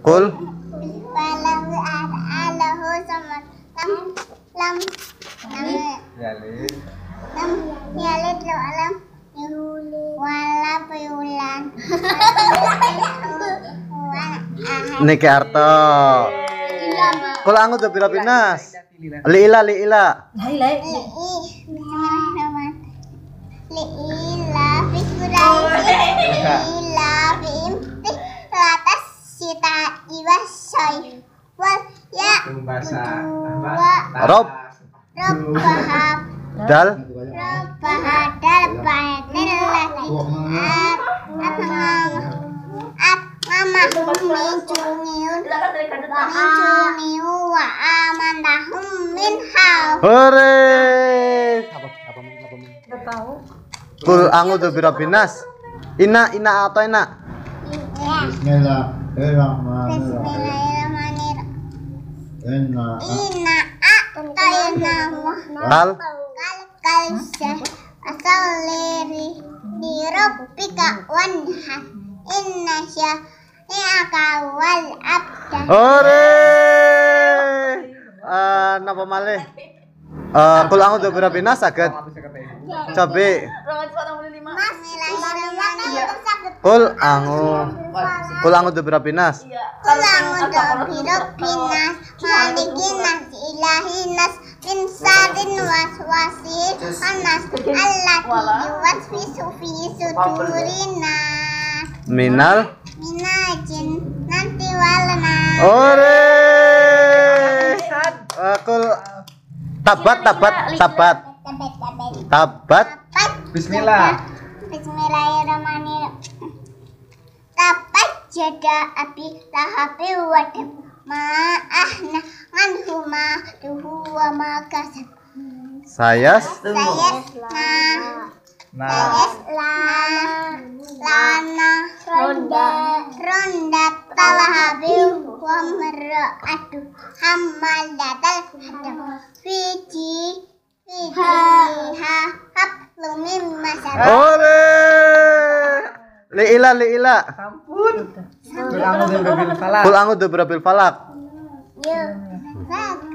Kul Walau alahu sama lam yalid lo alam wala payulan niki arto. Kul a'udzu birabbil nas. Liila liila. liila liila latas sita iwasai wal ya Rob robbahab dal robbahadal batil lagi ngamahum minjuniu wa amandahum min haw. hore. Kul a'udzu birabbin nas. Ina atau ina? Bismillahirrahmanirrahim. Inna a'taynahu Kal kalsah asalleri di rabbika wanhar inna syani'aka wal abda. hore. Napa malih? Kul a'udzu birabbin nas saged. Cobe. Kul a'udzu birabbin nas. Malikin nas ilahin nas min syarrin waswasil khannas allati yuwaswisu fi sudurin nas Minal jinnati wal nas. hore. Kul tabat. Bismillahirrahmanirrahim. Tabat jada abi lahabi wa tab ma ahna anhu ma tuhu wa ma kasab. Sayas lana ronda talahabi wa mar'atu hammalatal hadam fiji hablum min masad. hore. Liila Ampun. Kul a'udzu birabbil falaq. Kul a'udzu birabbil falaq. Yo